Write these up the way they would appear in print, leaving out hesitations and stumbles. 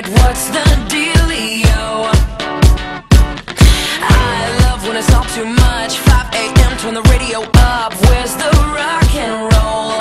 What's the dealio? I love when it's all too much. 5 a.m. turn the radio up. Where's the rock and roll?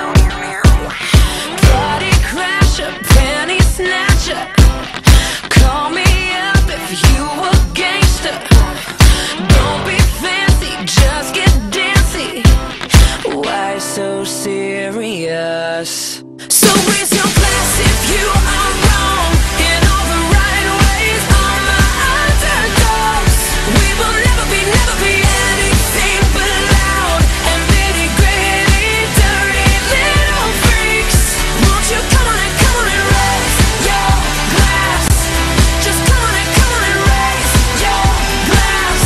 Party crasher, penny snatcher. Call me up if you a gangster. Don't be fancy, just get dancy. Why so serious? So raise your glass if you are wrong in all the right ways. All my underdogs, we will never be anything but loud and nitty gritty, dirty little freaks. Won't you come on and raise your glass? Just come on and raise your glass.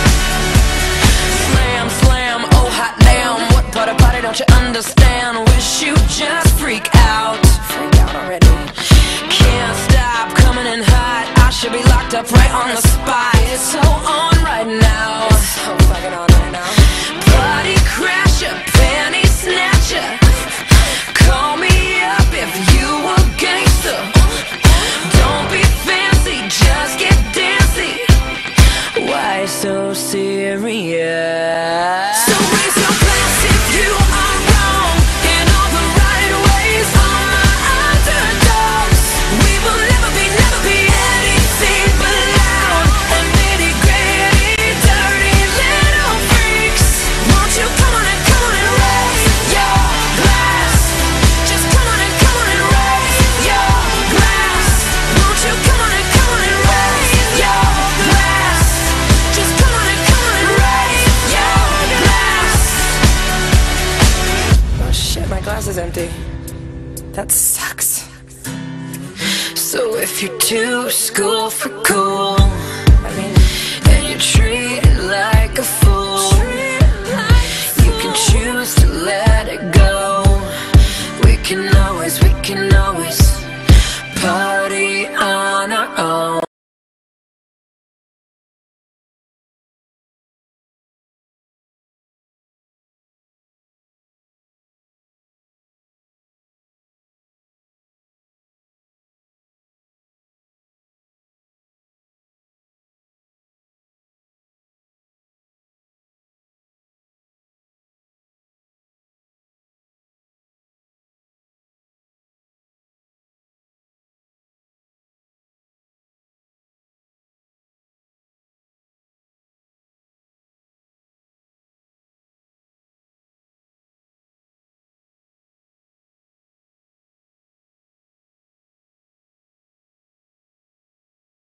Slam, slam, oh hot damn, what part of party don't you understand? Wish you just freak out. Freak out already. Can't stop coming in hot. I should be locked up right on the spot. It's so on right now. It's so fucking on right now. Party crasher, penny snatcher. Call me up if you a gangster. Don't be fancy, just get dancy. Why so serious? So raise your glass if you are wrong in all the right ways. All my underdogs, we will never be anything but loud and nitty gritty, dirty little freaks. Won't you come on and raise your glass? Just come on and raise your glass. Won't you come on and raise your glass? Just come on and raise your glass. Oh shit, my glass is empty. That sucks. So if you're too school for cool,